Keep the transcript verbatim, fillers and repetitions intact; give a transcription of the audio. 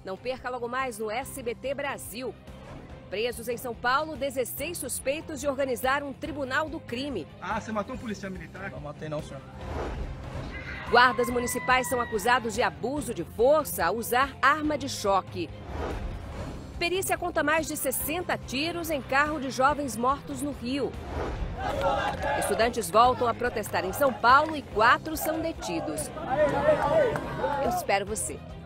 Não perca logo mais no S B T Brasil. Presos em São Paulo, dezesseis suspeitos de organizar um tribunal do crime. Ah, você matou um policial militar? Não matei não, senhor. Guardas municipais são acusados de abuso de força ao usar arma de choque. Perícia conta mais de sessenta tiros em carro de jovens mortos no Rio. Estudantes voltam a protestar em São Paulo e quatro são detidos. Eu espero você.